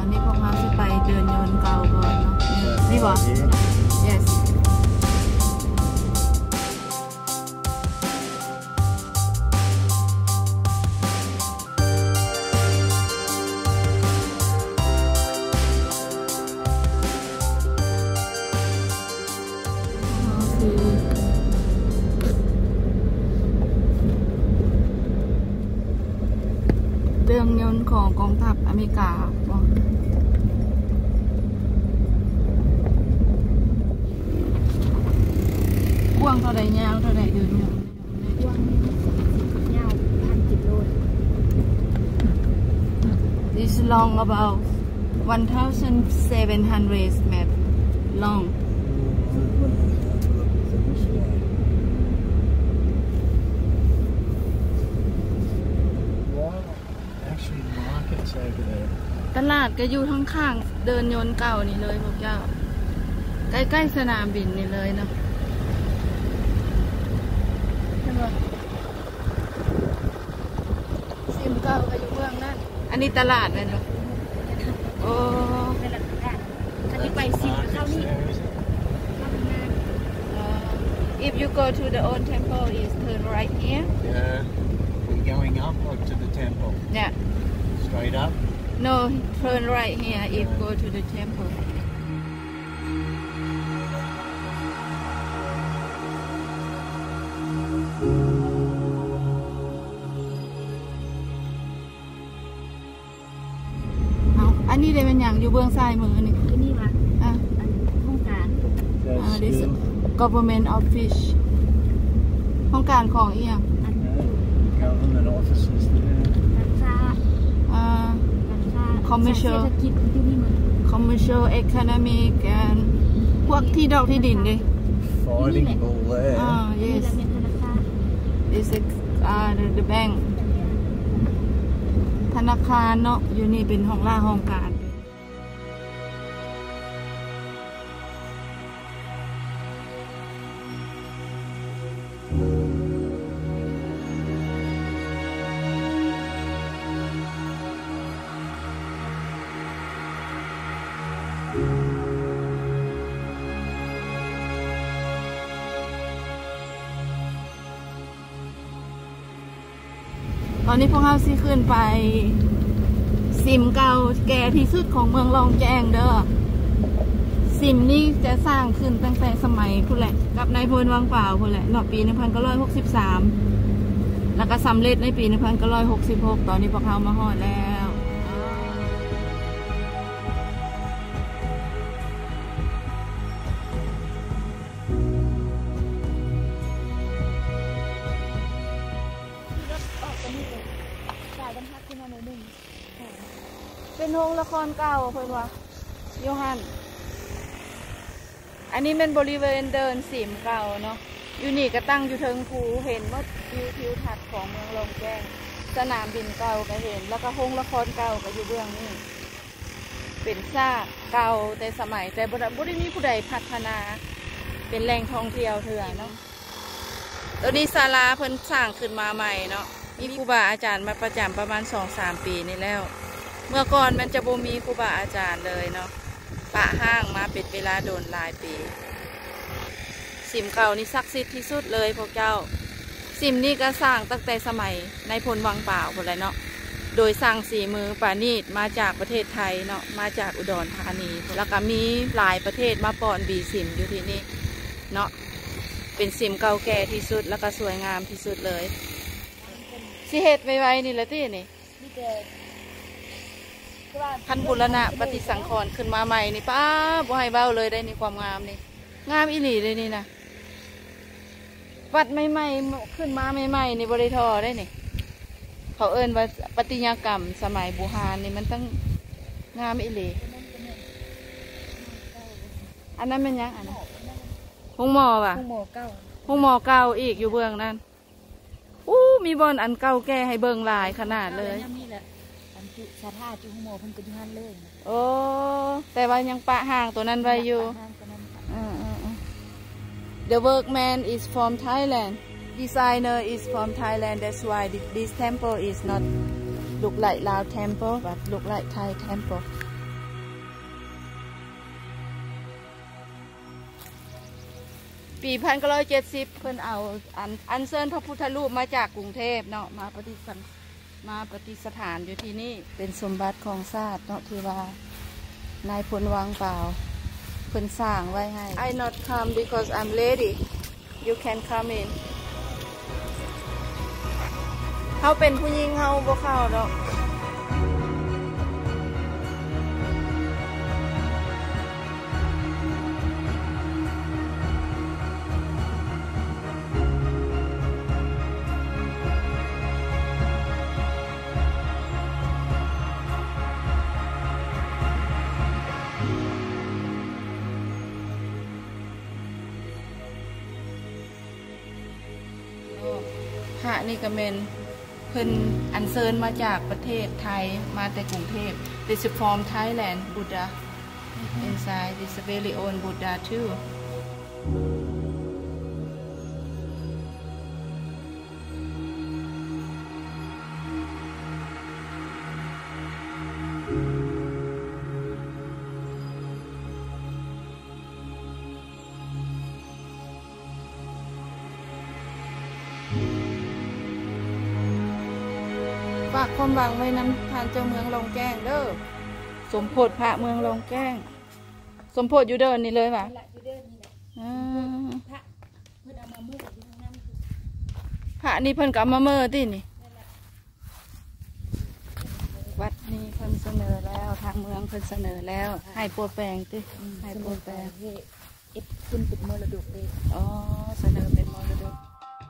นี้พวกเราจะไปเดินยนต์เก่าก่อนเนาะนี่บอก yesเรื่องยนต์ของกองทัพอเมริกากว้างเท่าใดยาวเท่าใดเดินเนี่ยกว้างยาว1,000 กิโล This long about 1,700 mat longตลาดก็อยู่ทั้งข้างเดินยนต์เก่านี่เลยพวกเจ้าใกล้ๆสนามบินนี่เลยเนาะใช่ไหมซิมเก่าก็อยู่เมืองนั่นอันนี้ตลาดเลยเนาะโอ้ตลาดอันนี้ไปซิมเข้านี่ If you go to the old temple, is turn right here. Yeah, we're going up or to the temple. Yeah. Straight up. No, turn right here if go to the temple. อันนี้ได้เป็นอย่างอยู่เบื้องซ้ายมือนี่นี่วะห้องการ this government office ห้องการของอีหยัง Government offices there. commercial economic and พวกที่ดอกที่ดินดิ Fighting bull there. Yes. This is the bank ธนาคารเนาะอยู่นี่เป็นห้องล่าห้องการตอนนี้พวกเราสิขึ้นไปซิมเก่าแก่ที่สุดของเมืองลองแจ้งเด้อซิมนี้จะสร้างขึ้นตั้งแต่สมัยพุ่นแหละกับนายพลวังเปล่าพุ่นแหละปี 1963แล้วก็สำเร็จในปี 1966ตอนนี้พวกเรามาฮอดแล้วเป็นโรงละครเก่าเพื่อนวะโยฮันอันนี้เป็นบริเวณเดินสิมเก่าเนาะอยู่นี่ก็ตั้งอยู่เทิงภูเห็นว่าวิวทิวทัศน์ของเมืองลงแจ้งสนามบินเก่าก็เห็นแล้วก็โรงละครเก่าก็อยู่เบื้องนี้เป็นซากเก่าแต่สมัยแต่บุรีมีผู้ใดพัฒนาเป็นแหล่งท่องเที่ยวเถื่อนเนาะตัวนี้ศาลาเพิ่นสร้างขึ้นมาใหม่เนาะมีครูบาอาจารย์มาประจำประมาณ 2-3 ปีนี่แล้วเมื่อก่อนมันจะบ่มีครูบาอาจารย์เลยเนาะปะห้างมาเป็นเวลาโดนหลายปีสิมเก่านี่ศักดิ์สิทธิ์ที่สุดเลยพวกเจ้าสิมนี่ก็สร้างตั้งแต่สมัยนายพลวังเปล่าคนไรเนาะโดยสร้างสีมือปานีตมาจากประเทศไทยเนาะมาจากอุดรธานีแล้วก็มีหลายประเทศมาป้อนบีสิมอยู่ที่นี่เนาะเป็นสิมเก่าแก่ที่สุดแล้วก็สวยงามที่สุดเลยสิเฮ็ดไว้นี่แหละที่นี่พันบุรณะปฏิสังขรณ์ขึ้นมาใหม่นี่ป้าบ่ให้เบ้าเลยได้นี่ความงามนี่งามอีหลีเลยนี่นะวัดใหม่ๆขึ้นมาใหม่ๆนี่บริทอได้นี่เขาเอิ้นว่าปฏิญากรรมสมัยโบราณนี่มันต้องงามอีหลีอันนั้นเป็นยังอันนั้นห้องหมอป่ะห้องหมอเก่าอีกอยู่เบื้องนั้นมีบอลอันเก่าแก่ให้เบิ่งหลายขนาดเลยสถาจุงโมเพิ่นก็อยู่หั่นเลยโอ้แต่ว่ายังปะห่างตัวนั้นไว้อยู่ The workman is from Thailand designer is from Thailand that's why this temple is not look like Lao temple but look like Thai temple ปี1970เพิ่นเอาอัญเชิญพระพุทธรูปมาจากกรุงเทพเนาะมาปฏิสถานอยู่ที่นี่เป็นสมบัติของชาติเนาะที่ว่านายพลวังเปล่าเพิ่นสร้างไว้ให้ I not come because I'm lady you can come in เขาเป็นผู้หญิงเขาบ่เข้าเนาะพระนี่ก็เป็นเพิ่นอัญเชิญมาจากประเทศไทยมาแต่กรุงเทพ This is from Thailand Buddha inside this very own Buddha too ฝากความหวังไว้นำทานเจ้าเมืองลงแก้งเด้อสมโพธิพระเมืองลงแก้งสมโพธิอยู่เดินนี่เลยป่ะพระนี่เพิ่นกับมาเมื่อที่นี่วัดนี้เพิ่นเสนอแล้วทางเมืองเพิ่นเสนอแล้วให้โปรแปลงติให้โปรแปลงขึ้นเป็นมรดกเลยอ๋อเสนอเป็นมรดก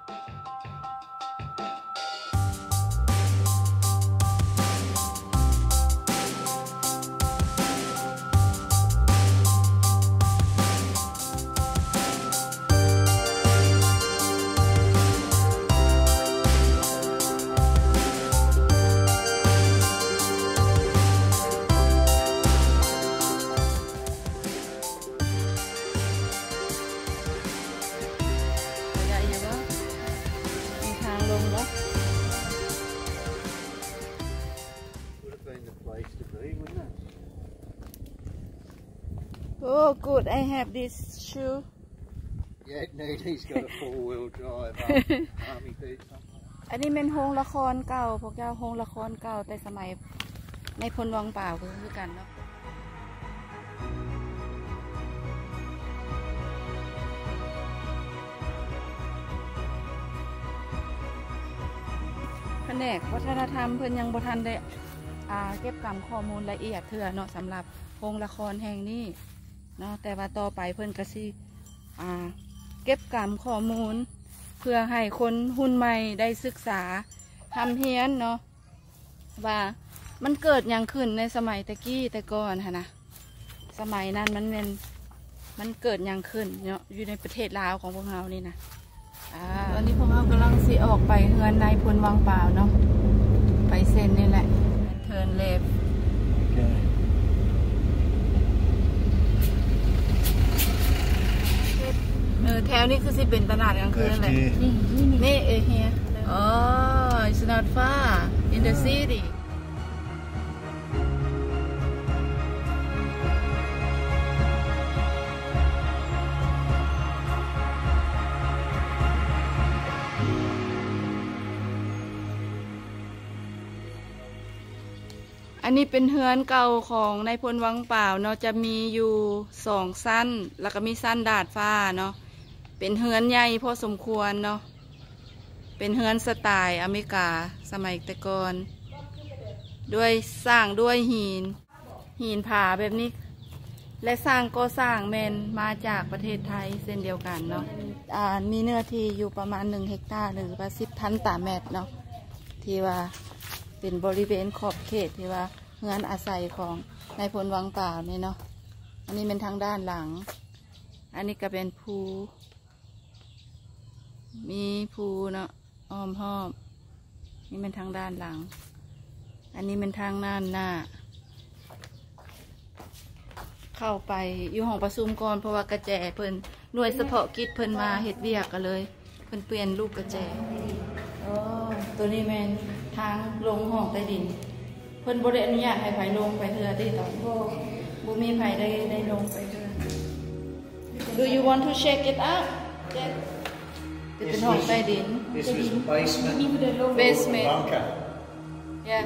Oh, good. I have this shoe. Yeah, Neely's got a four-wheel drive army boot. อันนี้เป็นโรงละครเก่าพวกเจ้าโรงละครเก่าแต่สมัยในพลวังเปล่าคือกันเนาะแผนกวัฒนธรรมเพิ่นยังบ่ทันได้เก็บกำข้อมูลละเอียดเถื่อเนาะสำหรับโรงละครแห่งนี้เนาะแต่ว่าต่อไปเพิ่นก็สิเก็บกำข้อมูลเพื่อให้คนรุ่นใหม่ได้ศึกษาทำเฮียนเนาะว่ามันเกิดอย่างขึ้นในสมัยตะกี้แต่ก่อนนะสมัยนั้นมันเกิดอย่างขึ้นเนาะอยู่ในประเทศลาวของพวกเรานี่นะตอนนี้พวกเรากำลังสิออกไปเฮือนนายพลวังเปล่าเนาะไปเซ็นนี่แหละเทิร์นเลฟแถวนี้คือสิเป็นตลาดกลางคืนเลยนี่เฮียอ๋อ it's not far in the city อันนี้เป็นเฮือนเก่าของนายพลวังเปล่าเนาะจะมีอยู่2ชั้นแล้วก็มีชั้นดาดฟ้าเนาะเป็นเฮือนใหญ่พอสมควรเนาะเป็นเฮือนสไตล์อเมริกาสมัยแต่ก่อนด้วยสร้างด้วยหินผาแบบนี้และสร้างก็สร้างแมนมาจากประเทศไทยเช่นเดียวกันเนาะมีเนื้อที่อยู่ประมาณ1 เฮกตาร์หรือว่า10,000 ตารางเมตรเนาะที่ว่าเป็นบริเวณขอบเขตที่ว่าเฮือนอาศัยของนายพลวังเปล่านี่เนาะอันนี้เป็นทางด้านหลังอันนี้ก็เป็นภูมีภูเนาะอ้อมห้อมนี่เป็นทางด้านหลังอันนี้เป็นทางด้านหน้าเข้าไปอยู่ห้องประชุมก่อนเพราะว่ากระแจเพิ่นหน่วยเฉพาะกิจเพิ่นมาเฮ็ดเวียกกันเลยเพิ่นเปลี่ยนรูปกระแจอ๋อตัวนี้แมนทางลงห้องใต้ดินเพิ่นบ่ได้อนุญาตให้ไผลงไปเทื่อได้ตอนบ่มีไผได้ลงไปเทื่อ Do you want to check it out จะเป็นห้องใต้ดิน This was the basement. มีผู้เดินลง basement Bunker. yeah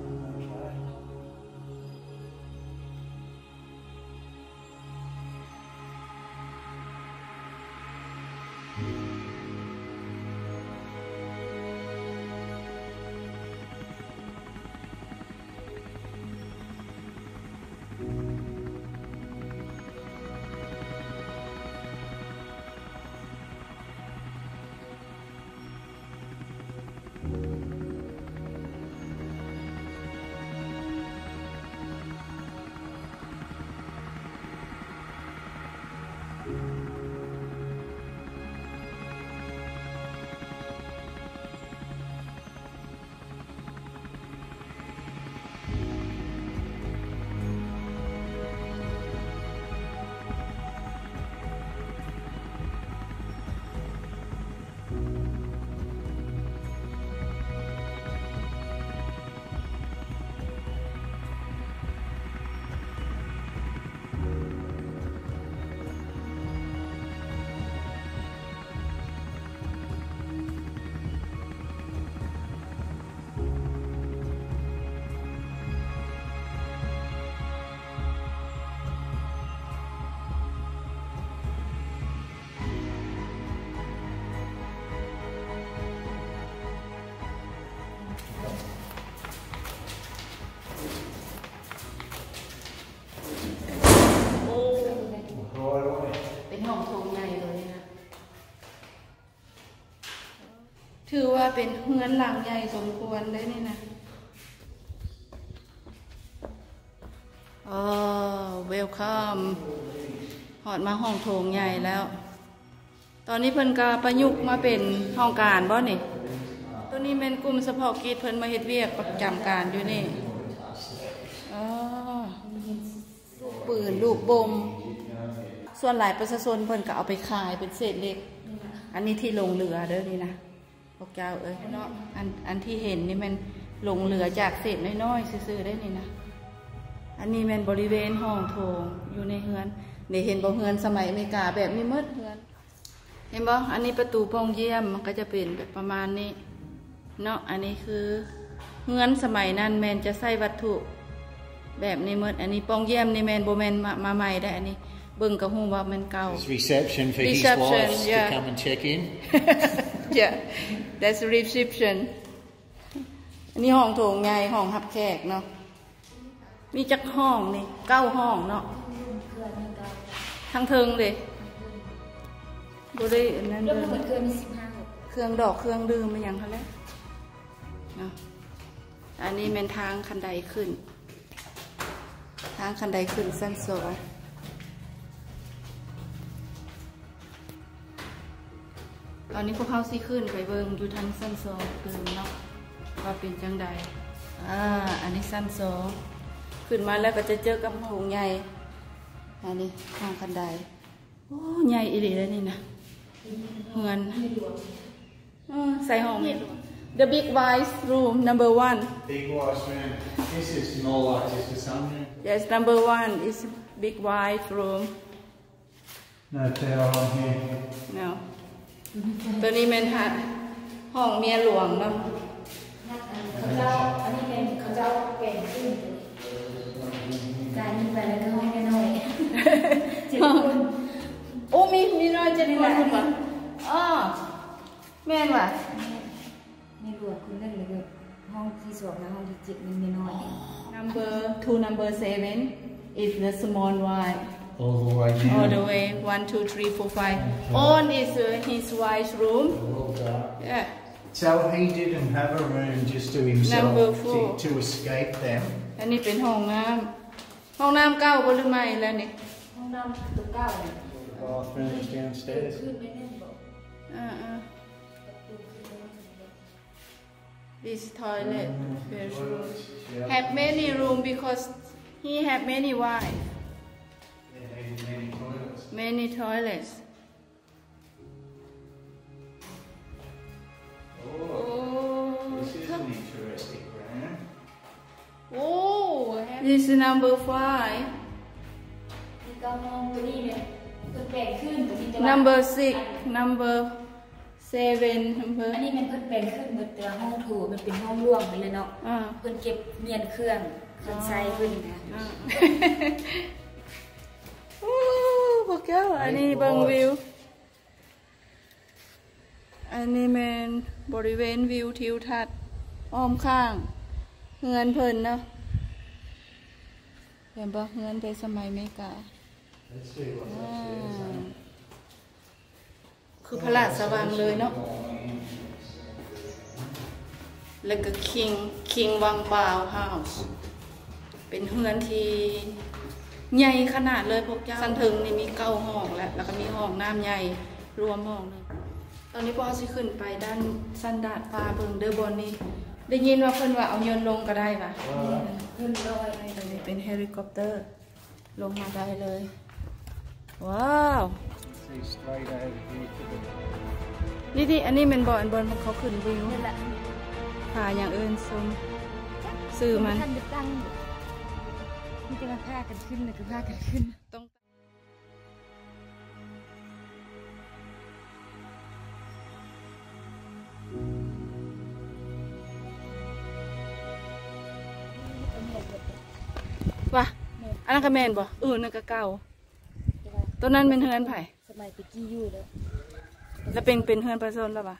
เป็นห้องโถงใหญ่เลยนะถือว่าเป็นเฮือนหลังใหญ่สมควรเลยนี่นะอ๋อเวลคัมหอดมาห้องโถงใหญ่แล้ว ตอนนี้เพิ่นก็ประยุกต์มาเป็นห้องการบ่นี่ตัวนี้เป็นกลุ่มเฉพาะกิจเพิ่นมาเฮ็ดเวียกประจำการอยู่นี่อ๋อลูกปืนลูกบมส่วนหลายประชาชนเพิ่นก็เอาไปขายเป็นเศษเหล็กอันนี้ที่ลงเรือเด้อนี่นะพวกเจ้าเอ้ยเนาะอันที่เห็นนี่มันลงเรือจากเศษน้อยๆซื่อๆได้นี่นะอันนี้มันบริเวณห้องโถงอยู่ในเฮือนนี่เห็นบ่เฮือนสมัยอเมริกาแบบนี้หมดเฮือนเห็นบ่อันนี้ประตูโปงเยี่ยมมันก็จะเป็นแบบประมาณนี้เนาะอันนี้คือเฮือนสมัยนั้นแมนจะใส่วัตถุแบบนี้หมดอันนี้โปงเยี่ยมนี่แมนโบแมนมาใหม่ได้อันนี้เบิ่งกระหูว่ามันเก่า It's reception for his Reception, wife yeah. to come and check in. yeah that's reception อันนี้ห้องโถงใหญ่ห้องรับแขกเนาะมีจักห้องนี่9 ห้องเนาะทั้งเทิงเลยบ่ได้อันนั้นแล้เลวย เหมือนเคยมีเครื่องดอกเครื่องดื่มมันอย่างเขาแล้วเนาะอันนี้เป็นทางคันไดขึ้นทางคันไดขึ้นชั้น2ตอนนี้พวกเขาสิขึ้นไปเบิ่งอยู่ทางชั้น2คือเนาะว่าเป็นจังใดอันนี้ชั้น2ขึ้นมาแล้วก็จะเจอกับห้องใหญ่อันนี้ทางคันไดโอ้ใหญ่อีหลีเลยนี่นะเฮือนใส่ห้องนี้ The big wise room number 1 Big wise room. This is more like just a sunroom. yes number 1 is big wide room No power on here. no ตัวนี้เป็นห้องเมียหลวงเนาะเขาเจ้าอันนี้เป็นเขาเจ้าแก่งขึ้นการยิงไปแล้วก็ห้องน้อยๆ7 คนโอ้มีน้อย7 คนคุณปะอ๋อแม่นว่ะไม่รวมคุณเล่นเลยห้องที่2และห้องที่7มันน้อย number 7 is the small one All the way down. all the way 1 2 3 4 5 on is his wife's room Well done. yeah So he didn't have a room just to himself Number 4. to escape them. อันนี้เป็นห้องน้ำเก่าบ่หรือไม่แล้วนี่ห้องน้ำตัวเก้า The bathroom's downstairs. ขึ้นไม่แน่นบอก this toilet bedroom have many room because he have many wife Yeah, he had many toilets. many toilets Oh, this is an interesting room. oh this is number 5 มีเก้าห้องตัวนี้เนี่ยเพิ่นแปลงขึ้นตัวนี้แต่ว่า number 6 number 7 number อันนี้มันเพิ่นแปลงขึ้นเหมือนแต่ห้องโถมันเป็นห้องร่วมไปเลยเนาะเพิ่นเก็บเมียนเครื่องใช้เพิ่นนะโอ้พวกเจ้าอันนี้เบิ่งวิวอันนี้แมนบริเวณวิวทิวทัศน์อ้อมข้างเฮือนเพิ่นเนาะเห็นบ่เฮือนแต่สมัยอเมริกาคือพระราชวังเลยเนาะแล้วก็คิงวังบาวเฮาส์เป็นเฮือนที่ใหญ่ขนาดเลยพวกเจ้าสันถึงนี่มี9 ห้องแล้วก็มีห้องน้ำใหญ่รวมห้องนึงตอนนี้พอสิขึ้นไปด้านสันดาดฟ้าเบิ่งเดอบนนี่ได้ยินว่าเพิ่นว่าเอายนต์ลงก็ได้ป่ะขึ้นลอยเลยเป็นเฮลิคอปเตอร์ลงมาได้เลยว้าว See straight out here to the นี่อันนี้เป็นบ่อนของเขาขึ้นวิวผ่าอย่างอื่นซุมซื้อมันท่านจะตั้งนี่จะมาพากันขึ้นเลยก็พากันขึ้นต้องว่าอันนั้นก็แม่นบ่นั่นก็เก่าตัวนั้นเป็นเฮือนไผ่สมัยตะกี้อยู่แล้วแล้วเป็นเฮือนประชาชนแล้วป่ะ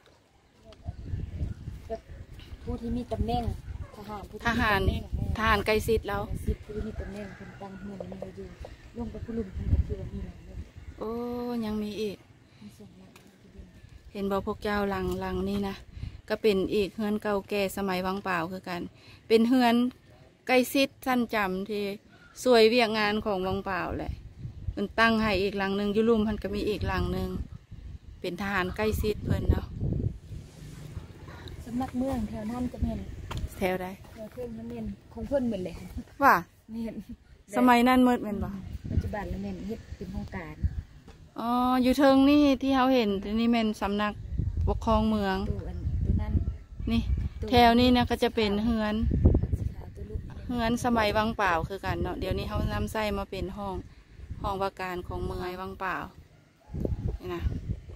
ผู้ที่มีตำแหน่งทหารไกลซิดแล้วสิบผู้ที่มีตำแหน่งคนตั้งเมืองมันเลยอยู่ลงไปผู้ลุ่มคนกับที่ว่ามีหลังเลยโอ้ยังมีอีกมีส่งมาที่ดินเห็นบ่พวกเจ้าหลังนี่นะก็เป็นอีกเฮือนเก่าแก่สมัยวังเปล่าคือกัน เป็นเฮือนไกลซิดสั้นจำที่สวยเวียกงานของวังเปล่าแหละมันตั้งให้อีกหลังหนึ่งยุลุมมันก็มีอีกหลังหนึ่งเป็นทหารใกล้ชิดเพิ่นเนาะสำนักเมืองแถวนั้นจะเห็นแถวใดแถวเพื่อนมันเห็นคงเพื่อนเหมือนเลยว่าเห็นสมัยนั้นมืดแม่นบ่ปัจจุบันแล้วเห็นเฮ็ดเป็นโครงการอ๋ออยู่เทิงนี่ที่เขาเห็นนี่แม่นสำนักปกครองเมืองตัวนั้นนี่แถวนี้นะก็จะเป็นเฮือนสีขาวตัวลูกเฮือนสมัยวังเปล่าคือกันเนาะเดี๋ยวนี้เขานำไส้มาเป็นห้องว่าการของเมืองวังเปล่านี่นะ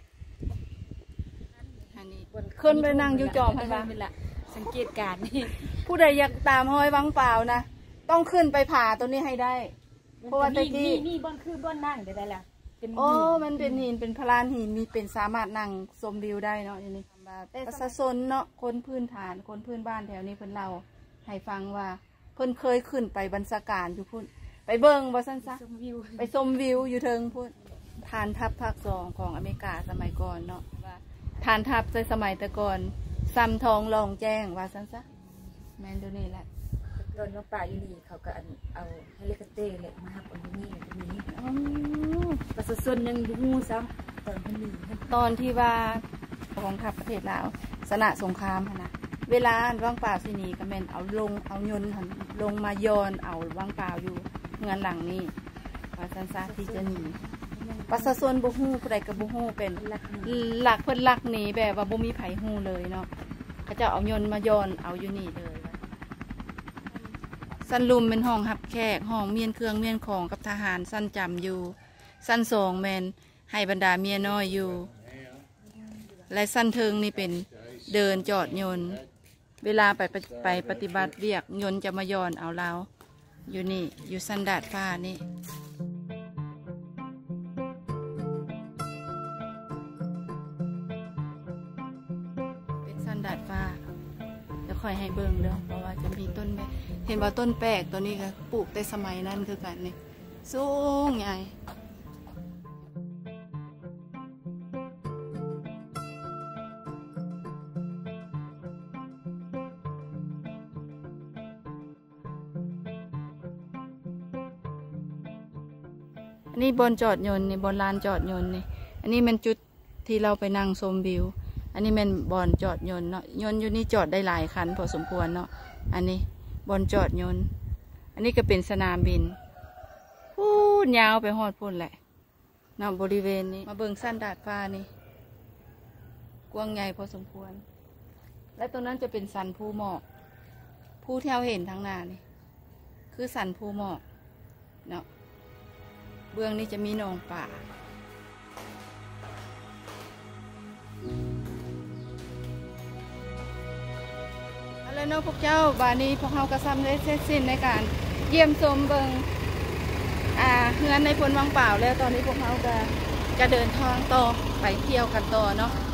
อันนี้ขึ้นไปนั่งอยู่จอมพันบ้างเป็นละสังเกตการณ์นี่ผู้ใดอยากตามห้อยวังเปล่านะต้องขึ้นไปผ่าตัวนี้ให้ได้ เพราะว่าตะกี้มีบ้านคือบ้านนั่งได้ละเป็นโอ้มันเป็นหินเป็นพลานหินมีเป็นสามารถนั่งชมวิวได้เนาะอย่างนี้ประชาชนเนาะคนพื้นฐานคนพื้นบ้านแถวนี้เพิ่นเล่าให้ฟังว่าเพิ่นเคยขึ้นไปบรรณาการอยู่พุ่นไปเบิ่งว่าซั่นซะชมวิวไปชมวิวอยู่เทิงพุ่นฐานทัพภาค2ของอเมริกาสมัยก่อนเนาะว่าฐานทัพในสมัยแต่ก่อนซ้ำทองรองแจ้งว่าซั่นซะแม่นดูนี่แหละโดนน้องป่าอยู่นี่เขาก็เอาเฮลิคอปเตอร์เลยมาหับอันนี้ตรงนี้อ๋อประชาชนยังรู้ซ้ำตอนที่นี่ตอนที่ว่ากองทัพประเทศลาวสนะสงครามนะเวลาว่างเปล่าสิหนีก็แม่นเอายนต์หั่นลงมาย้อนเอาว่างเปล่าอยู่เงินหลังนี้ว่าซันซาที่จะหนีประชาชนบุฮู้ผู้ใดกับบุฮู้เป็นหลักเพิ่นหลักหนีแบบว่าบ่มีไผฮู้เลยเนาะเขาจะเอายนต์มาย้อนเอาอยู่นี่เลยสั้นลุมเป็นห้องหับแขกห้องเมียนเครื่องเมียนของกับทหารสั้นจำอยู่สั้นสองแมนให้บรรดาเมียน้อยอยู่และสั้นเทิงนี่เป็นเดินจอดยนต์เวลาไปปฏิบัติเวียกยนต์จะมาย้อนเอาเราอยู่นี่อยู่สั้นดาดฟ้านี่เป็นสั้นดาดฟ้าจะค่อยให้เบิ่งเด้อเพราะว่าจะมีต้นไม้เห็นว่าต้นแปลกตัวนี้ก็ปลูกในสมัยนั้นคือกันนี่สูงใหญ่อันนี้บนจอดยนต์นี่บนลานจอดยนต์นี่อันนี้มันจุดที่เราไปนั่งชมวิวอันนี้มันบอนจอดยนต์เนาะยนต์อยู่นี่จอดได้หลายคันพอสมควรเนาะอันนี้บอนจอดยนต์อันนี้ก็เป็นสนามบินพูดยาวไปฮอดพุ่นแหละเนาะบริเวณนี้มาเบิ่งสั้นดาดฟ้านี่กว้างใหญ่พอสมควรและตรงนั้นจะเป็นสันภูหมอกผู้ที่เราเห็นทางหน้านี่คือสันภูหมอกเนาะเบื้องนี้จะมีหนองป่าแล้วเนาะพวกเจ้าบานี้พวกเราก็ซ้ำได้เสร็จสิ้นในการเยี่ยมชมเบิงเฮือนในพลวังเปล่าแล้วตอนนี้พวกเราก็จะเดินทางต่อไปเที่ยวกันต่อเนาะ